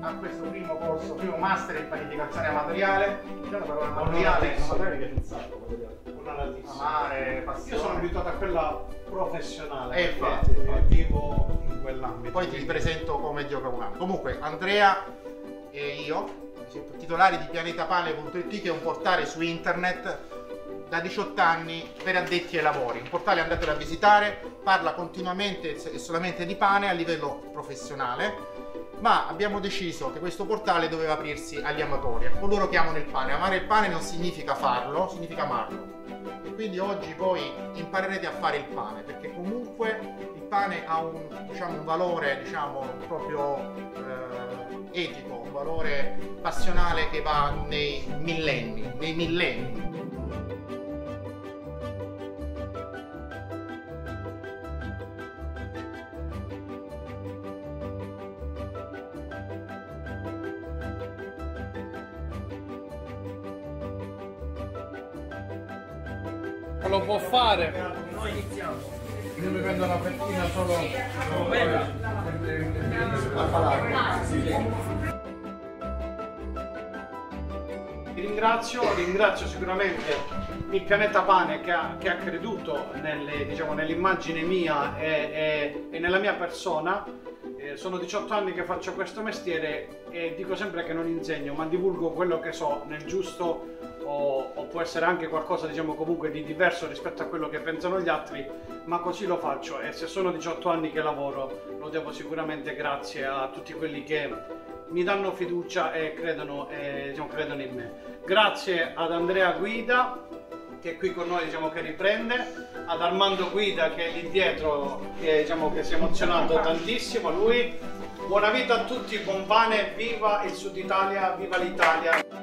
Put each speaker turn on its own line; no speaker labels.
a questo primo corso, primo master in panificazione amatoriale. Una parola
amatoriale
che un sacco.
Amare,
passione.
Io sono abituato a quella professionale,
infatti,
vivo in quell'ambito.
Poi ti presento come gioca un anno. Comunque Andrea e io, titolari di pianetapane.it, che è un portale su internet da 18 anni per addetti ai lavori. Un portale, andatelo a visitare, parla continuamente e solamente di pane a livello professionale, ma abbiamo deciso che questo portale doveva aprirsi agli amatori, a coloro che amano il pane. Amare il pane non significa farlo, significa amarlo. E quindi oggi voi imparerete a fare il pane, perché comunque il pane ha un valore, proprio etico, un valore passionale che va nei millenni.
Lo può fare.
Noi iniziamo.
Io mi prendo una fettina solo a palare. Ringrazio sicuramente il Pianeta Pane che ha creduto nell'immagine mia e nella mia persona. Sono 18 anni che faccio questo mestiere e dico sempre che non insegno, ma divulgo quello che so nel giusto o può essere anche qualcosa comunque di diverso rispetto a quello che pensano gli altri, ma così lo faccio, e se sono 18 anni che lavoro lo devo sicuramente grazie a tutti quelli che mi danno fiducia e credono in me. Grazie ad Andrea Guida che è qui con noi, che riprende, ad Armando Guida che è lì dietro, che si è emozionato tantissimo, lui. Buona vita a tutti, buon pane, viva il Sud Italia, viva l'Italia!